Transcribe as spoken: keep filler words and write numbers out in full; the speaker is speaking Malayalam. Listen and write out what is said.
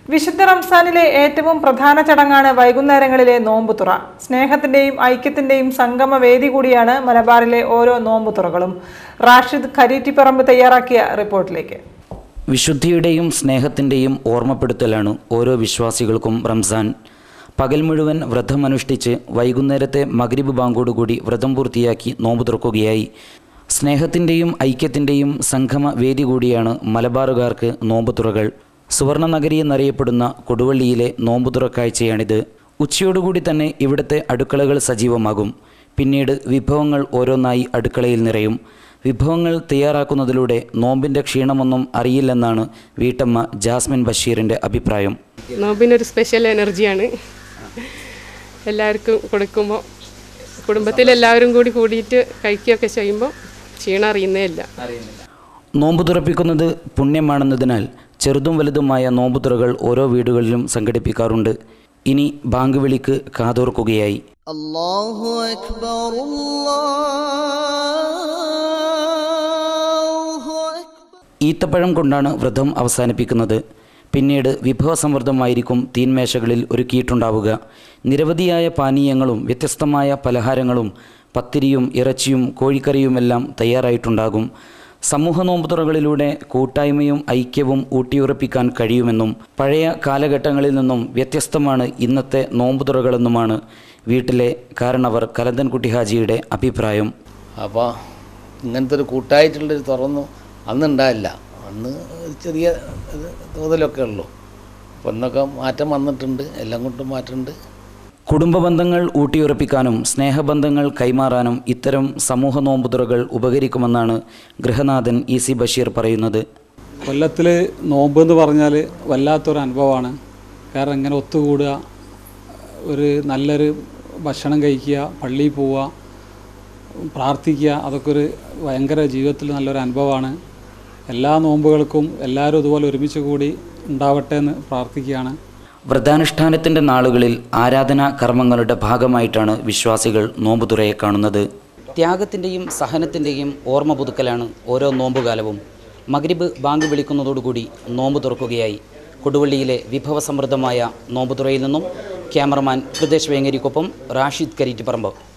വിശുദ്ധ റംസാനിലെ ഏറ്റവും പ്രധാന ചടങ്ങാണ് വൈകുന്നേരങ്ങളിലെ നോമ്പുതുറ. സ്നേഹത്തിന്റെയും ഐക്യത്തിന്റെയും സംഗമ വേദി കൂടിയാണ് മലബാറിലെ ഓരോ നോമ്പുതുറകളും. റാഷിദ് ഖരീറ്റിപ്പറമ്പ് തയ്യാറാക്കിയ റിപ്പോർട്ടിലേക്ക്. വിശുദ്ധിയുടെയും സ്നേഹത്തിന്റെയും ഓർമ്മപ്പെടുത്തലാണ് ഓരോ വിശ്വാസികൾക്കും റംസാൻ. പകൽ മുഴുവൻ വ്രതമനുഷ്ഠിച്ച് വൈകുന്നേരത്തെ മഗ്രിബ് ബാങ്കോടുകൂടി വ്രതം പൂർത്തിയാക്കി നോമ്പ് തുറക്കുകയായി. സ്നേഹത്തിന്റെയും ഐക്യത്തിന്റെയും സംഗമ വേദി കൂടിയാണ് മലബാറുകാർക്ക് നോമ്പുതുറകൾ. സുവർണ നഗരി എന്നറിയപ്പെടുന്ന കൊടുവള്ളിയിലെ നോമ്പുതുറ കാഴ്ചയാണിത്. ഉച്ചയോടുകൂടി തന്നെ ഇവിടുത്തെ അടുക്കളകൾ സജീവമാകും. പിന്നീട് വിഭവങ്ങൾ ഓരോന്നായി അടുക്കളയിൽ നിറയും. വിഭവങ്ങൾ തയ്യാറാക്കുന്നതിലൂടെ നോമ്പിൻ്റെ ക്ഷീണമൊന്നും അറിയില്ലെന്നാണ് വീട്ടമ്മ ജാസ്മിൻ ബഷീറിൻ്റെ അഭിപ്രായം. നോമ്പിനൊരു സ്പെഷ്യൽ എനർജിയാണ്. എല്ലാവർക്കും കൊടുക്കുമ്പോൾ കുടുംബത്തിലെല്ലാവരും കൂടി കൂടിയിട്ട് കഴിക്കുകയൊക്കെ ചെയ്യുമ്പോൾ ക്ഷീണം അറിയുന്നേ ഇല്ല. നോമ്പ് തുറപ്പിക്കുന്നത് പുണ്യമാണെന്നതിനാൽ ചെറുതും വലുതുമായ നോമ്പുതുറകൾ ഓരോ വീടുകളിലും സംഘടിപ്പിക്കാറുണ്ട്. ഇനി ബാങ്ക് വിളിക്ക് കാതോർക്കുകയായി. അല്ലാഹു അക്ബർ ഈത്തപ്പഴം കൊണ്ടാണ് വ്രതം അവസാനിപ്പിക്കുന്നത്. പിന്നീട് വിഭവസമൃദ്ധമായിരിക്കും തീന്മേശകളിൽ ഒരുക്കിയിട്ടുണ്ടാവുക. നിരവധിയായ പാനീയങ്ങളും വ്യത്യസ്തമായ പലഹാരങ്ങളും പത്തിരിയും ഇറച്ചിയും കോഴിക്കറിയുമെല്ലാം തയ്യാറായിട്ടുണ്ടാകും. സമൂഹ നോമ്പുതുറകളിലൂടെ കൂട്ടായ്മയും ഐക്യവും ഊട്ടിയുറപ്പിക്കാൻ കഴിയുമെന്നും പഴയ കാലഘട്ടങ്ങളിൽ നിന്നും വ്യത്യസ്തമാണ് ഇന്നത്തെ നോമ്പുതുറകളെന്നുമാണ് വീട്ടിലെ കാരണവർ കലന്തൻകുട്ടി ഹാജിയുടെ അഭിപ്രായം. അപ്പോൾ ഇങ്ങനത്തെ ഒരു കൂട്ടായിട്ടുള്ളൊരു തുറന്നു അന്നുണ്ടായില്ല. അന്ന് ചെറിയ തോതിലൊക്കെ ഉള്ളൂ. അപ്പോൾ ഇന്നൊക്കെ മാറ്റം വന്നിട്ടുണ്ട്. എല്ലാം കൊണ്ടും മാറ്റമുണ്ട്. കുടുംബ ബന്ധങ്ങൾ ഊട്ടിയുറപ്പിക്കാനും സ്നേഹബന്ധങ്ങൾ കൈമാറാനും ഇത്തരം സമൂഹ നോമ്പുതുറകൾ ഉപകരിക്കുമെന്നാണ് ഗൃഹനാഥൻ ഇ സി ബഷീർ പറയുന്നത്. കൊല്ലത്തിൽ നോമ്പ് എന്ന് പറഞ്ഞാൽ വല്ലാത്തൊരു അനുഭവമാണ്. കാരണം ഇങ്ങനെ ഒത്തുകൂടുക, ഒരു നല്ലൊരു ഭക്ഷണം കഴിക്കുക, പള്ളിയിൽ പോവുക, പ്രാർത്ഥിക്കുക, അതൊക്കെ ഒരു ഭയങ്കര ജീവിതത്തിൽ നല്ലൊരു അനുഭവമാണ്. എല്ലാ നോമ്പുകൾക്കും എല്ലാവരും ഇതുപോലെ ഒരുമിച്ച് കൂടി ഉണ്ടാവട്ടെ എന്ന് പ്രാർത്ഥിക്കുകയാണ്. വ്രതാനുഷ്ഠാനത്തിൻ്റെ നാളുകളിൽ ആരാധനാ കർമ്മങ്ങളുടെ ഭാഗമായിട്ടാണ് വിശ്വാസികൾ നോമ്പുതുറയെ കാണുന്നത്. ത്യാഗത്തിൻ്റെയും സഹനത്തിൻ്റെയും ഓർമ്മ പുതുക്കലാണ് ഓരോ നോമ്പുകാലവും. മഗ്രിബ് ബാങ്ക് വിളിക്കുന്നതോടുകൂടി നോമ്പ് തുറക്കുകയായി. കൊടുവള്ളിയിലെ വിഭവസമൃദ്ധമായ നോമ്പുതുറയിൽ നിന്നും ക്യാമറമാൻ ഹൃദേശ് വേങ്ങരിക്കൊപ്പം റാഷിദ് ഖരീറ്റിപ്പറമ്പ്.